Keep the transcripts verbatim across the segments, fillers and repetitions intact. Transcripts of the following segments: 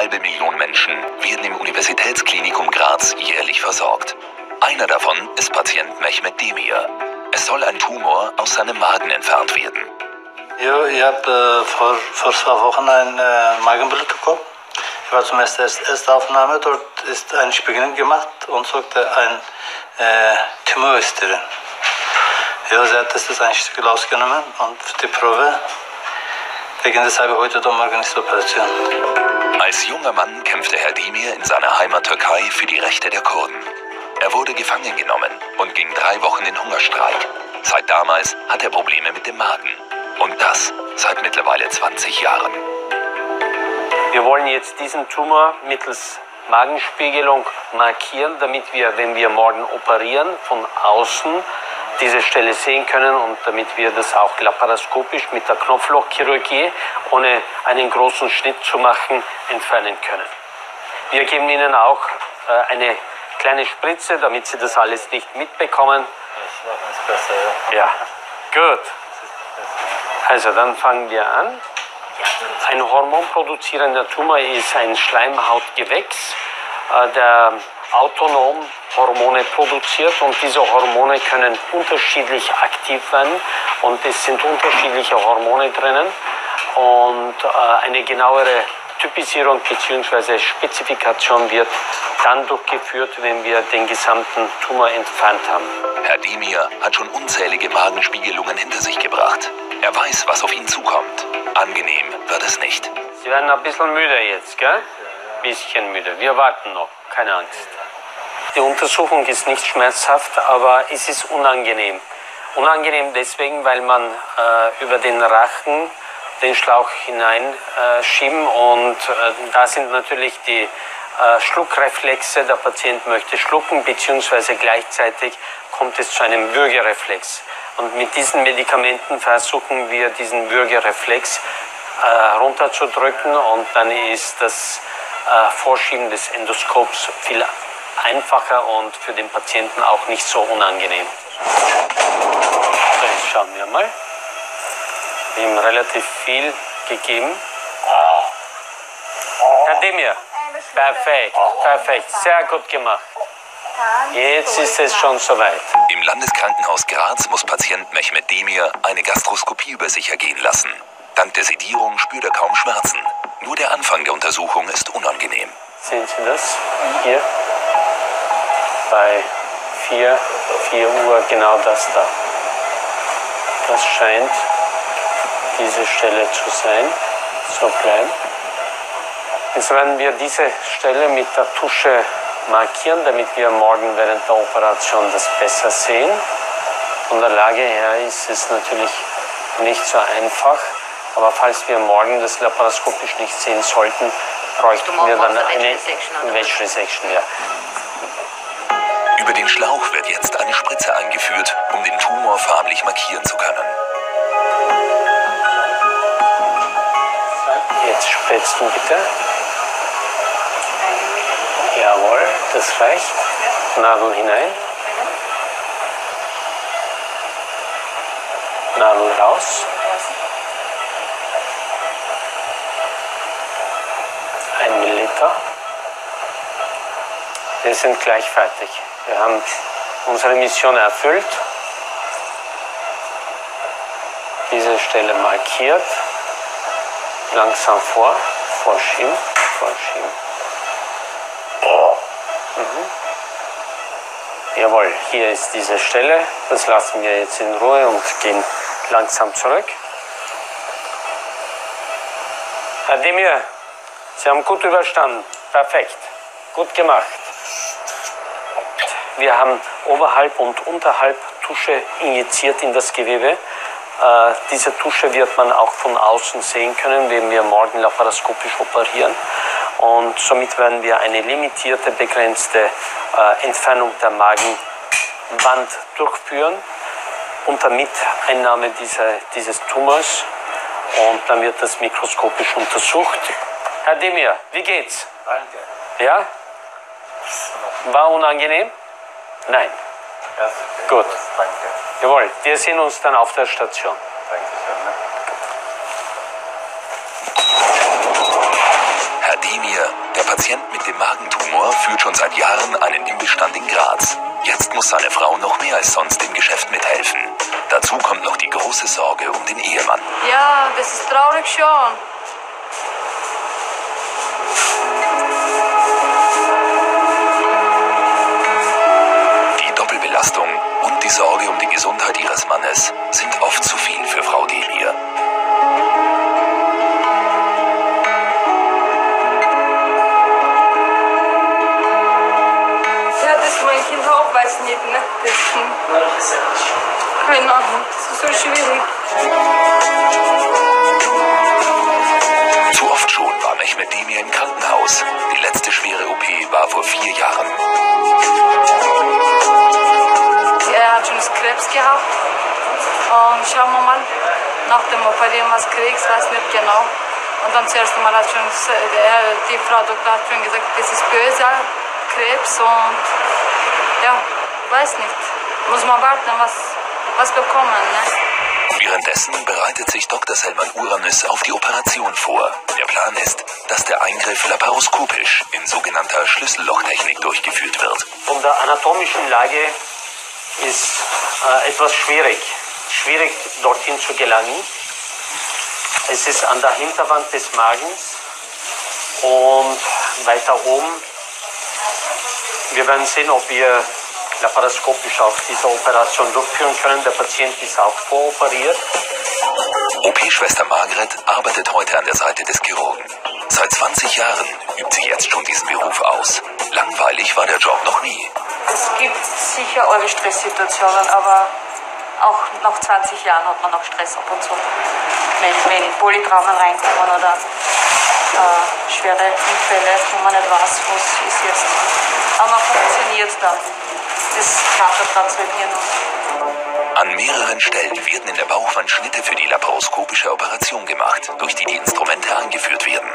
halbe Million Menschen werden im Universitätsklinikum Graz jährlich versorgt. Einer davon ist Patient Mehmet Demir. Es soll ein Tumor aus seinem Magen entfernt werden. Ja, ich habe äh, vor, vor zwei Wochen eine äh, Magenblutung bekommen. Ich war zum ersten erste Aufnahme, dort ist eine Spiegelung gemacht und sagte, ein äh, Tumor ist drin. Ja, sie hat das ein Stück rausgenommen und die Probe, wegen des habe ich heute da morgen die Operation. Als junger Mann kämpfte Herr Demir in seiner Heimat Türkei für die Rechte der Kurden. Er wurde gefangen genommen und ging drei Wochen in Hungerstreik. Seit damals hat er Probleme mit dem Magen. Und das seit mittlerweile zwanzig Jahren. Wir wollen jetzt diesen Tumor mittels Magenspiegelung markieren, damit wir, wenn wir morgen operieren, von außen diese Stelle sehen können und damit wir das auch laparoskopisch mit der Knopflochchirurgie, ohne einen großen Schnitt zu machen, entfernen können. Wir geben Ihnen auch äh, eine kleine Spritze, damit Sie das alles nicht mitbekommen. Ich mache es besser, ja. Ja, gut. Also dann fangen wir an. Ein hormonproduzierender Tumor ist ein Schleimhautgewächs, äh, der autonom Hormone produziert, und diese Hormone können unterschiedlich aktiv werden und es sind unterschiedliche Hormone drinnen, und äh, eine genauere Typisierung bzw. Spezifikation wird dann durchgeführt, wenn wir den gesamten Tumor entfernt haben. Herr Demir hat schon unzählige Magenspiegelungen hinter sich gebracht. Er weiß, was auf ihn zukommt. Angenehm wird es nicht. Sie werden ein bisschen müde jetzt, gell? Ein bisschen müde. Wir warten noch, keine Angst. Die Untersuchung ist nicht schmerzhaft, aber es ist unangenehm. Unangenehm deswegen, weil man äh, über den Rachen den Schlauch hineinschieben äh, und äh, da sind natürlich die äh, Schluckreflexe. Der Patient möchte schlucken, beziehungsweise gleichzeitig kommt es zu einem Würgereflex. Und mit diesen Medikamenten versuchen wir, diesen Würgereflex äh, runterzudrücken, und dann ist das äh, Vorschieben des Endoskops viel einfacher und für den Patienten auch nicht so unangenehm. So, jetzt schauen wir mal. Wir haben relativ viel gegeben. Herr Demir, perfekt, perfekt, sehr gut gemacht. Jetzt ist es schon soweit. Im Landeskrankenhaus Graz muss Patient Mehmet Demir eine Gastroskopie über sich ergehen lassen. Dank der Sedierung spürt er kaum Schmerzen. Nur der Anfang der Untersuchung ist unangenehm. Sehen Sie das? Hier. Bei vier, vier Uhr genau das da. Das scheint diese Stelle zu sein. So bleiben. Jetzt werden wir diese Stelle mit der Tusche markieren, damit wir morgen während der Operation das besser sehen. Von der Lage her ist es natürlich nicht so einfach, aber falls wir morgen das laparoskopisch nicht sehen sollten, bräuchten wir dann eine Wedge Resection. Ja. Über den Schlauch wird jetzt eine Spritze eingeführt, um den Tumor farblich markieren zu können. Jetzt spritzen bitte. Jawohl, das reicht. Nadel hinein. Nadel raus. Ein Milliliter. Wir sind gleich fertig. Wir haben unsere Mission erfüllt. Diese Stelle markiert. Langsam vor, vorschieben, vorschieben. Mhm. Jawohl, hier ist diese Stelle. Das lassen wir jetzt in Ruhe und gehen langsam zurück. Herr Demir, Sie haben gut überstanden. Perfekt. Gut gemacht. Wir haben oberhalb und unterhalb Tusche injiziert in das Gewebe. Äh, diese Tusche wird man auch von außen sehen können, wenn wir morgen laparoskopisch operieren. Und somit werden wir eine limitierte, begrenzte äh, Entfernung der Magenwand durchführen unter Miteinnahme dieser, dieses Tumors. Und dann wird das mikroskopisch untersucht. Herr Demir, wie geht's? Danke. Ja? War unangenehm? Nein. Ja, okay. Gut. Danke. Jawohl, wir sehen uns dann auf der Station. Dankeschön. Ne? Herr Demir Patient mit dem Magentumor führt schon seit Jahren einen Imbissstand in Graz. Jetzt muss seine Frau noch mehr als sonst im Geschäft mithelfen. Dazu kommt noch die große Sorge um den Ehemann. Ja, das ist traurig schon. Die Doppelbelastung und die Sorge um die Gesundheit ihres Mannes sind oft zu viel für Frau Demir. Mein Kind auch weiß nicht, ne? Das ist keine Ahnung, das ist so schwierig. Zu oft schon war Mehmet Demir im Krankenhaus. Die letzte schwere O P war vor vier Jahren. Er hat schon Krebs gehabt. Und schauen wir mal, nach dem Operieren was kriegst, weiß nicht genau. Und dann zuerst mal hat schon die Frau Doktor hat schon gesagt, das ist böser Krebs und ja, weiß nicht. Muss man warten, was, was bekommen. Ne? Währenddessen bereitet sich Doktor Selman Uranus auf die Operation vor. Der Plan ist, dass der Eingriff laparoskopisch in sogenannter Schlüssellochtechnik durchgeführt wird. Von der anatomischen Lage ist äh, etwas schwierig. Schwierig dorthin zu gelangen. Es ist an der Hinterwand des Magens und weiter oben. Wir werden sehen, ob wir laparoskopisch auch diese Operation durchführen können. Der Patient ist auch voroperiert. O P-Schwester Margret arbeitet heute an der Seite des Chirurgen. Seit zwanzig Jahren übt sie jetzt schon diesen Beruf aus. Langweilig war der Job noch nie. Es gibt sicher eure Stresssituationen, aber auch nach zwanzig Jahren hat man noch Stress ab und zu. Wenn, wenn Polytraumen reinkommen oder äh, schwere Unfälle, wo man nicht weiß, was ist jetzt. Aber man funktioniert dann. Das klappert dann so im Hirn. An mehreren Stellen werden in der Bauchwand Schnitte für die laparoskopische Operation gemacht, durch die die Instrumente eingeführt werden.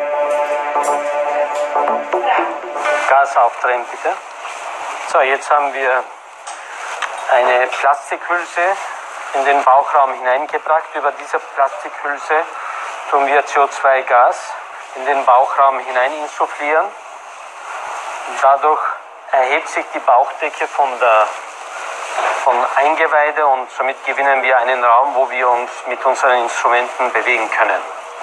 Gas aufdrehen, bitte. So, jetzt haben wir eine Plastikhülse in den Bauchraum hineingebracht. Über diese Plastikhülse tun wir C O zwei Gas in den Bauchraum hinein insufflieren. Dadurch erhebt sich die Bauchdecke von der von Eingeweide und somit gewinnen wir einen Raum, wo wir uns mit unseren Instrumenten bewegen können.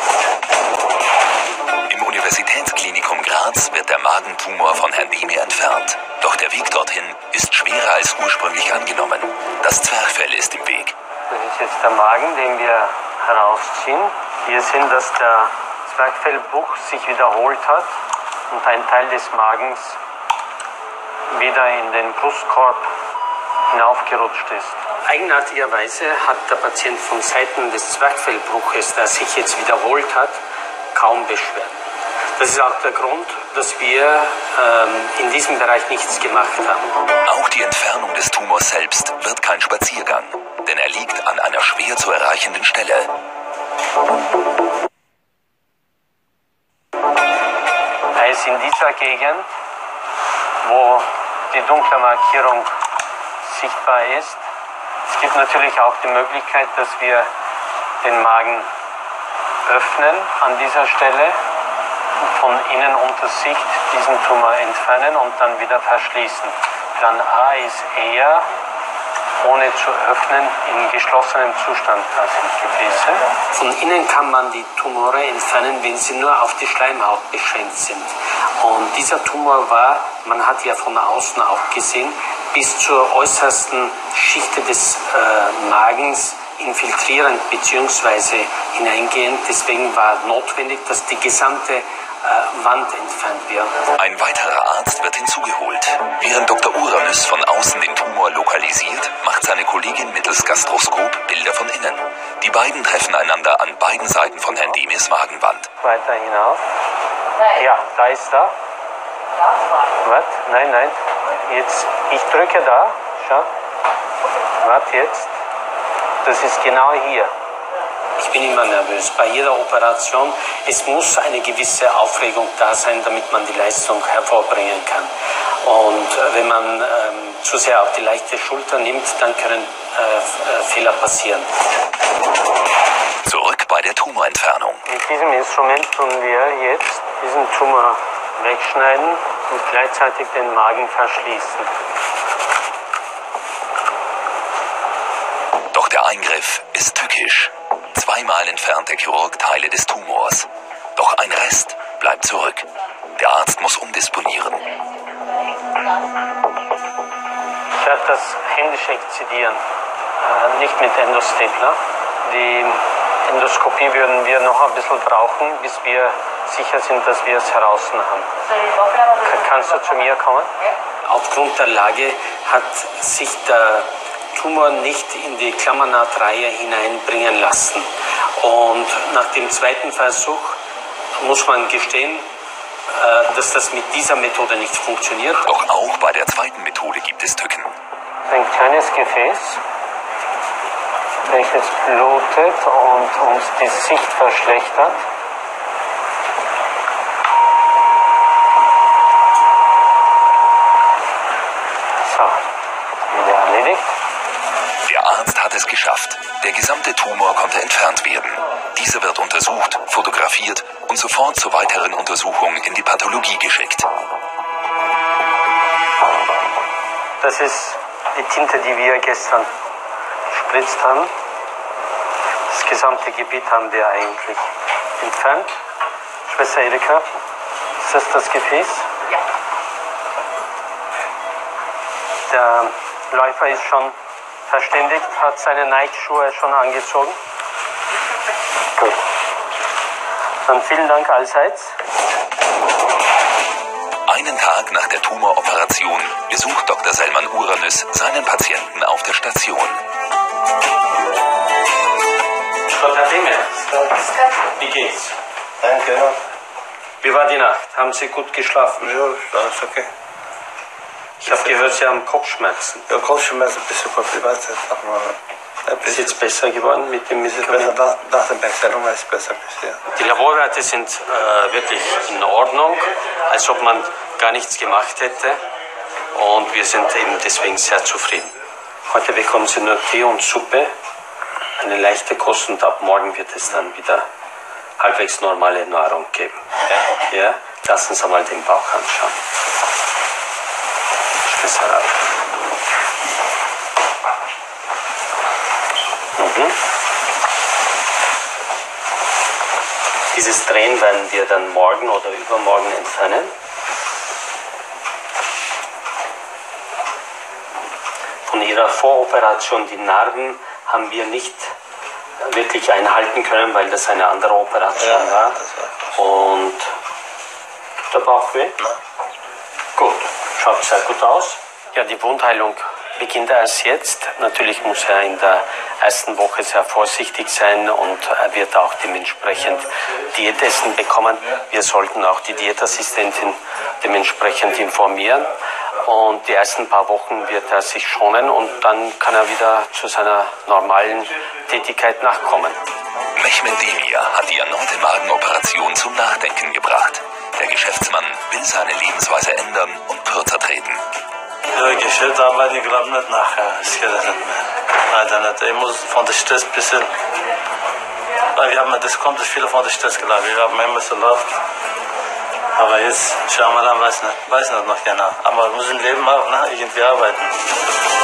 Im Universitätsklinikum Graz wird der Magentumor von Herrn Demir entfernt. Doch der Weg dorthin ist schwerer als ursprünglich angenommen. Das Zwerchfell ist im Weg. Das ist jetzt der Magen, den wir herausziehen. Wir sehen, dass der Zwerchfellbruch sich wiederholt hat und ein Teil des Magens wieder in den Brustkorb hinaufgerutscht ist. Eigenartigerweise hat der Patient von Seiten des Zwerchfellbruches, der sich jetzt wiederholt hat, kaum Beschwerden. Das ist auch der Grund, dass wir ähm, in diesem Bereich nichts gemacht haben. Auch die Entfernung des Tumors selbst wird kein Spaziergang, denn er liegt an einer schwer zu erreichenden Stelle. Er ist in dieser Gegend, wo die dunkle Markierung sichtbar ist. Es gibt natürlich auch die Möglichkeit, dass wir den Magen öffnen an dieser Stelle, von innen unter Sicht diesen Tumor entfernen und dann wieder verschließen. Plan A ist eher, ohne zu öffnen, in geschlossenem Zustand, das sind Gefäße. Von innen kann man die Tumore entfernen, wenn sie nur auf die Schleimhaut beschränkt sind. Und dieser Tumor war, man hat ja von außen auch gesehen, bis zur äußersten Schicht des äh, Magens infiltrierend bzw. hineingehend. Deswegen war notwendig, dass die gesamte äh, Wand entfernt wird. Ein weiterer Arzt wird hinzugeholt. Während Doktor Uranus von außen den Tumor lokalisiert, macht seine Kollegin mittels Gastroskop Bilder von innen. Die beiden treffen einander an beiden Seiten von Herrn Demirs Magenwand. Weiter hinauf. Ja, da ist er. Was? Nein, nein. Jetzt, ich drücke da. Schau. Warte jetzt. Das ist genau hier. Ich bin immer nervös. Bei jeder Operation, es muss eine gewisse Aufregung da sein, damit man die Leistung hervorbringen kann. Und wenn man ähm, zu sehr auf die leichte Schulter nimmt, dann können äh, Fehler passieren. Zurück bei der Tumorentfernung. Mit diesem Instrument tun wir jetzt diesen Tumor wegschneiden und gleichzeitig den Magen verschließen. Doch der Eingriff ist tückisch. Zweimal entfernt der Chirurg Teile des Tumors. Doch ein Rest bleibt zurück. Der Arzt muss umdisponieren. Ich werde das händisch exzidieren, äh, nicht mit Endostapler. Die Endoskopie würden wir noch ein bisschen brauchen, bis wir sicher sind, dass wir es heraus haben. Kannst du zu mir kommen? Aufgrund der Lage hat sich der Tumor nicht in die Klammernahtreihe hineinbringen lassen. Und nach dem zweiten Versuch muss man gestehen, dass das mit dieser Methode nicht funktioniert. Doch auch bei der zweiten Methode gibt es Tücken. Ein kleines Gefäß, welches blutet und uns die Sicht verschlechtert. So, wieder erledigt. Der Arzt hat es geschafft. Der gesamte Tumor konnte entfernt werden. Dieser wird untersucht, fotografiert und sofort zur weiteren Untersuchung in die Pathologie geschickt. Das ist die Tinte, die wir gestern gespritzt haben. Das gesamte Gebiet haben wir eigentlich entfernt. Schwester Erika, ist das das Gefäß? Ja. Der Läufer ist schon verständigt, hat seine Nike-Schuhe schon angezogen. Gut. Dann vielen Dank allseits. Einen Tag nach der Tumoroperation besucht Doktor Selman Uranus seinen Patienten auf der Station. Gott hat Dinge. Wie geht's? Danke. Wie war die Nacht? Haben Sie gut geschlafen? Ja, alles okay. Ich habe gehört, Sie haben Kopfschmerzen. Ja, Kopfschmerzen, ein bisschen privat. Ist jetzt besser geworden mit dem Medikament? Nach, nach der Behandlung ist es besser bisher. Die Laborwerte sind äh, wirklich in Ordnung, als ob man gar nichts gemacht hätte. Und wir sind eben deswegen sehr zufrieden. Heute bekommen Sie nur Tee und Suppe, eine leichte Kost und ab morgen wird es dann wieder halbwegs normale Nahrung geben. Ja? Ja? Lassen Sie mal den Bauch anschauen. Besser ab. Mhm. Dieses Drehen werden wir dann morgen oder übermorgen entfernen. Von Ihrer Voroperation, die Narben, haben wir nicht wirklich einhalten können, weil das eine andere Operation Ja, war. das war Und der Bauchweh? Nein. Gut, schaut sehr gut aus. Ja, die Wundheilung beginnt erst jetzt. Natürlich muss er in der ersten Woche sehr vorsichtig sein und er wird auch dementsprechend Diätessen bekommen. Wir sollten auch die Diätassistentin dementsprechend informieren. Und die ersten paar Wochen wird er sich schonen und dann kann er wieder zu seiner normalen Tätigkeit nachkommen. Mehmet Demir hat die erneute Magenoperation zum Nachdenken gebracht. Der Geschäftsmann will seine Lebensweise ändern und kürzer treten. Ja, Geschäft arbeite ich glaube nicht nachher. Das geht nicht mehr. Leider nicht. Ich muss von der Stress ein bisschen. Weil wir haben, das kommt viel von der Stress, glaube ich. Wir haben immer so läuft. Aber jetzt schauen wir dann, weiß nicht, weiß nicht noch genau. Aber wir müssen leben auch, ne? Irgendwie arbeiten.